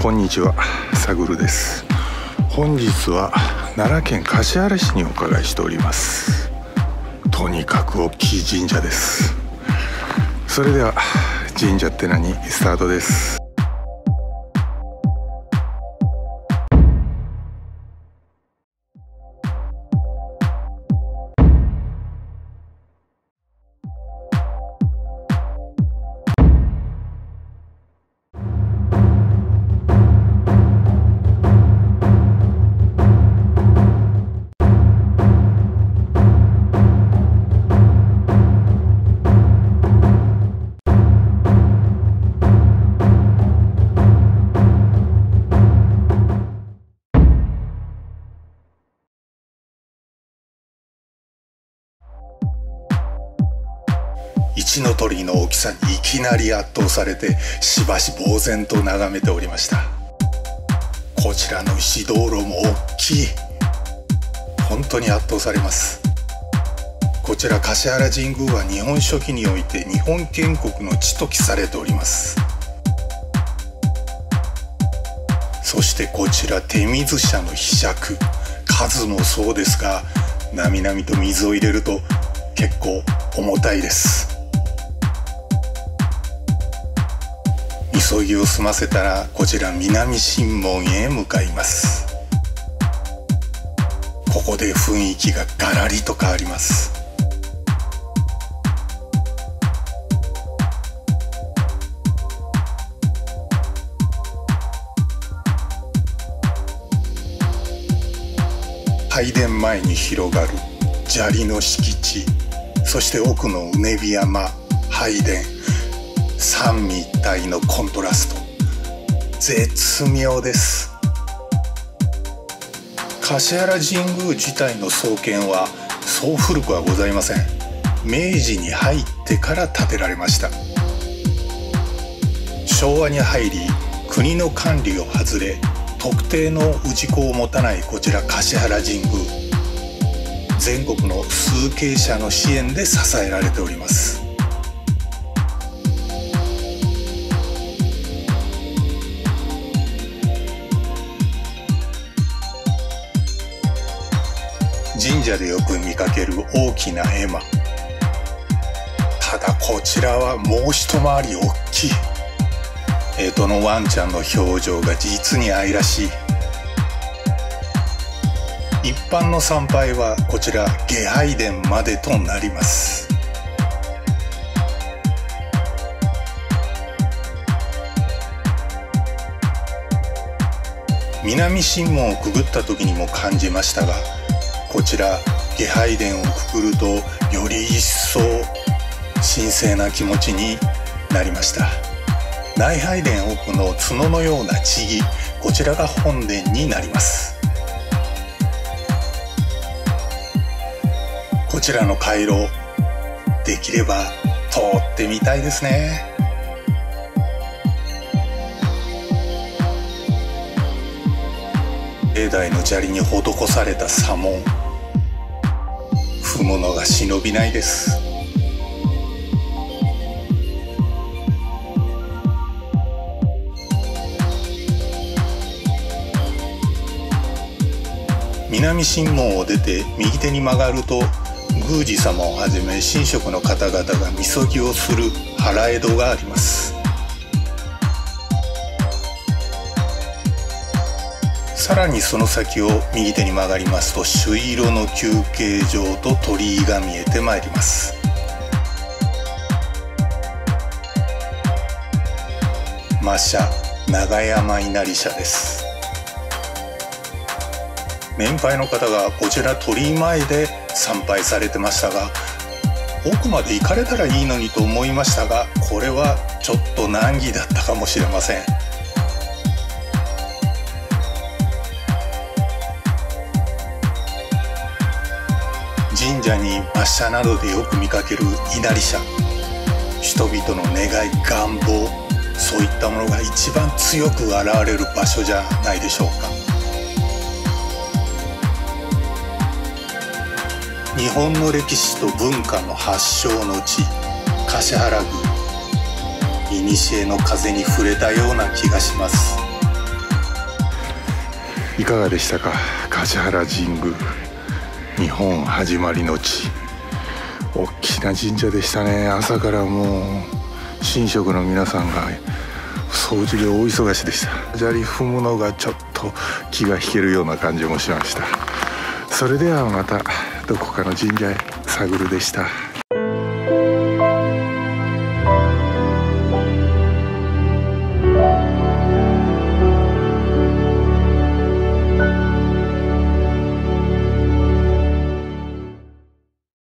こんにちは、さぐるです。本日は奈良県橿原市にお伺いしております。とにかく大きい神社です。それでは神社って何？スタートです。一の鳥の大きさにいきなり圧倒されて、しばし呆然と眺めておりました。こちらの石灯籠も大きい。本当に圧倒されます。こちら橿原神宮は日本書紀において日本建国の地と記されております。そしてこちら手水舎の秘釈、数もそうですが、なみなみと水を入れると結構重たいです。急ぎを済ませたらこちら南神門へ向かいます。ここで雰囲気がガラリと変わります。拝殿前に広がる砂利の敷地、そして奥のうねび山、拝殿、三位一体のコントラスト、絶妙です。橿原神宮自体の創建はそう古くはございません。明治に入ってから建てられました。昭和に入り国の管理を外れ、特定の氏子を持たないこちら橿原神宮、全国の数軒者の支援で支えられております。神社でよく見かける大きな絵馬、ただこちらはもう一回り大きい。干支のワンちゃんの表情が実に愛らしい。一般の参拝はこちら下拝殿までとなります。南神門をくぐった時にも感じましたが、こちら下拝殿をくぐるとより一層神聖な気持ちになりました。内拝殿奥の角のような千木、こちらが本殿になります。こちらの回廊、できれば通ってみたいですね。境内の砂利に施された左門、踏むのが忍びないです。南神門を出て右手に曲がると、宮司様をはじめ神職の方々がみそぎをする原江戸があります。さらにその先を右手に曲がりますと、朱色の休憩場と鳥居が見えてまいります。馬社長山稲荷社です。年配の方がこちら鳥居前で参拝されてましたが、奥まで行かれたらいいのにと思いましたが、これはちょっと難儀だったかもしれません。神社に馬車などでよく見かける稲荷社、人々の願い、願望、そういったものが一番強く現れる場所じゃないでしょうか。日本の歴史と文化の発祥の地、橿原宮、古の風に触れたような気がします。 いかがでしたか。橿原神宮、日本始まりの地、大きな神社でしたね。朝からもう神職の皆さんが掃除で大忙しでした。砂利踏むのがちょっと気が引けるような感じもしました。それではまたどこかの神社へ。さぐるでした。